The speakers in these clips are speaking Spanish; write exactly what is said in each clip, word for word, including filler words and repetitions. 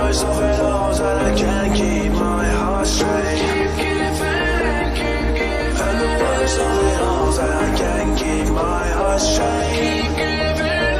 worst of it all is that I can't keep my heart straight. Keep giving, keep giving. And the worst of it all is that I can't keep my heart straight. Keep giving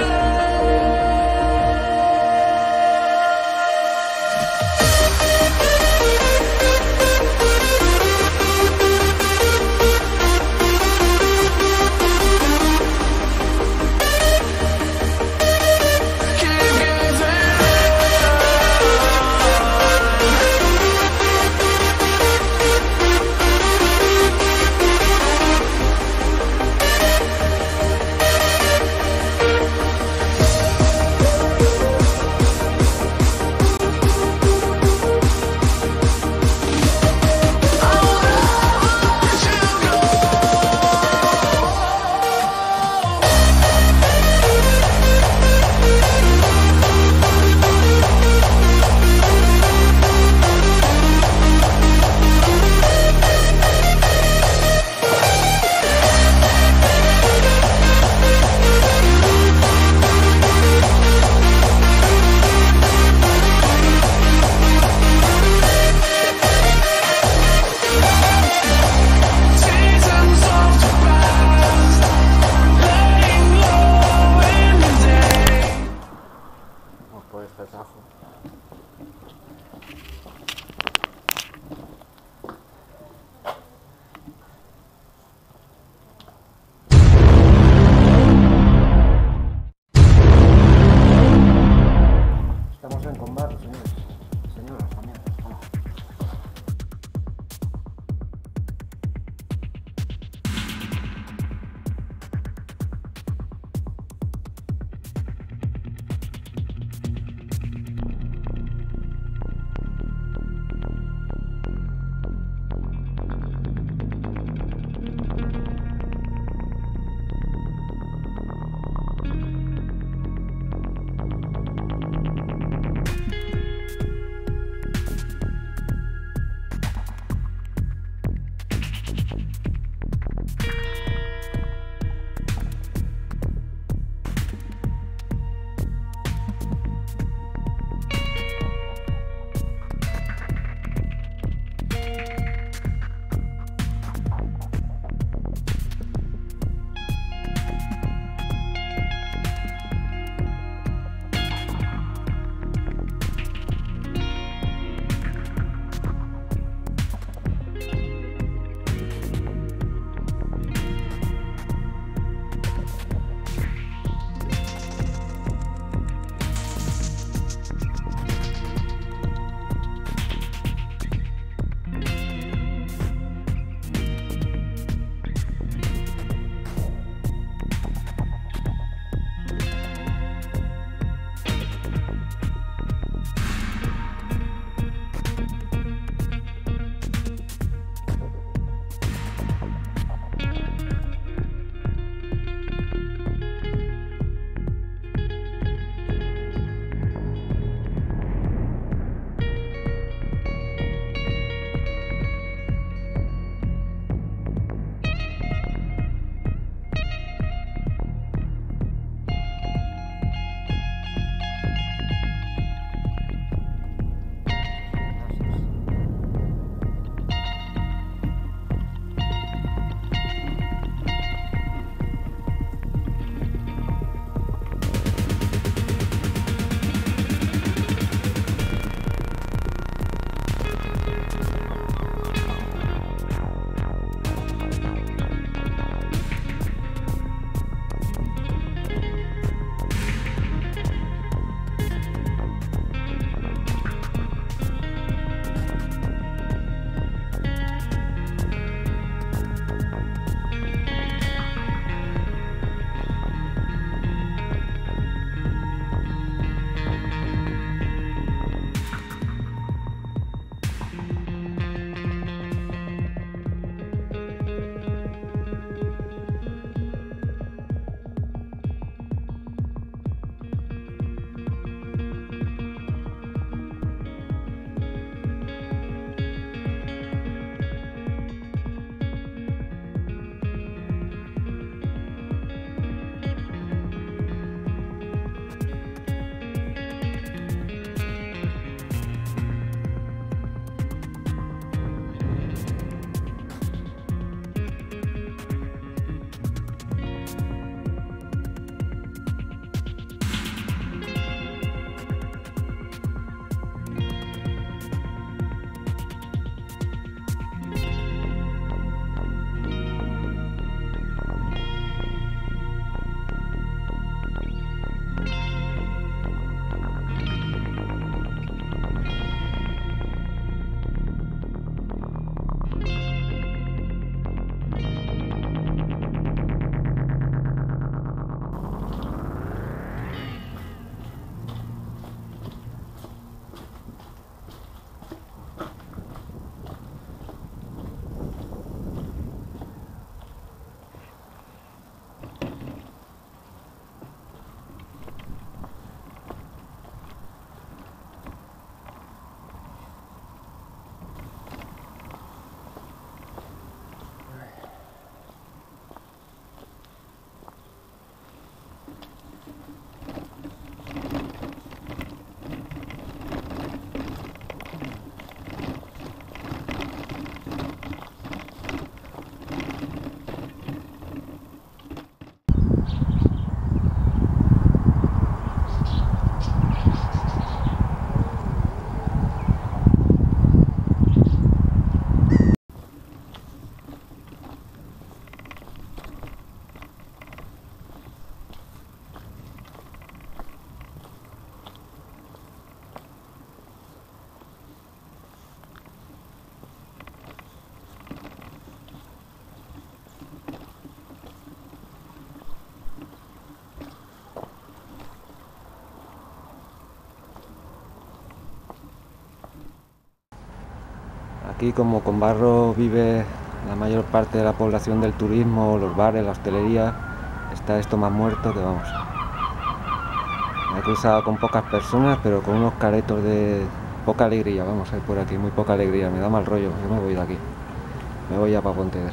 Aquí, como Combarro vive la mayor parte de la población del turismo, los bares, la hostelería, está esto más muerto que vamos. Me he cruzado con pocas personas, pero con unos caretos de poca alegría. Vamos, hay por aquí muy poca alegría, me da mal rollo. Yo me voy de aquí, me voy ya para Pontevedra.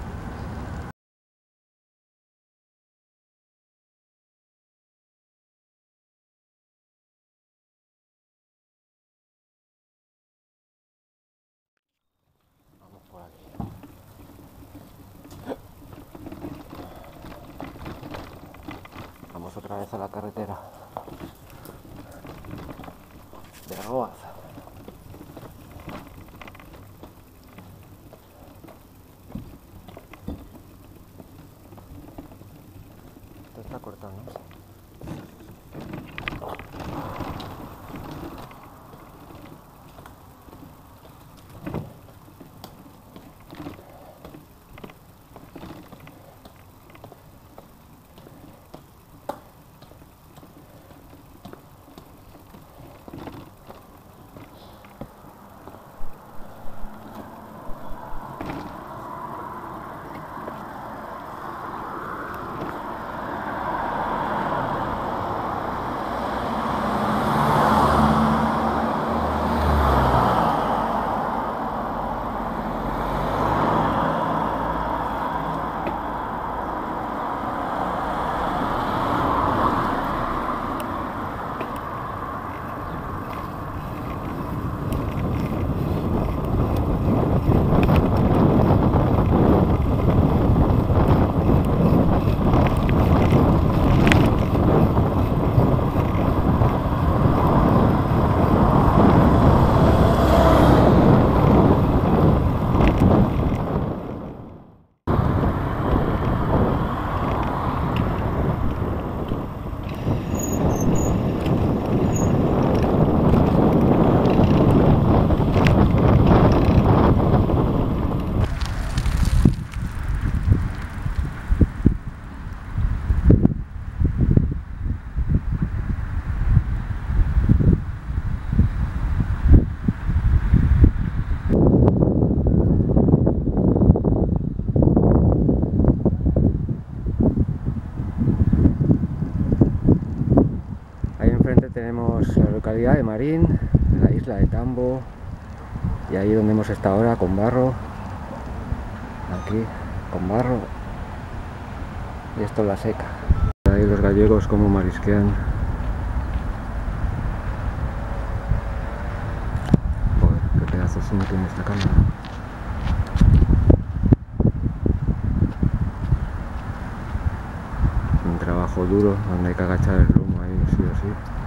Vamos por aquí. Vamos otra vez a la carretera de Argoaz. Esto está cortando. Tenemos la localidad de Marín, la isla de Tambo, y ahí donde hemos estado ahora, Combarro, aquí, Combarro, y esto es La Seca. Ahí los gallegos como marisquean. Joder, qué pedazo de zoom tiene esta cámara. Un trabajo duro donde hay que agachar el lomo ahí sí o sí.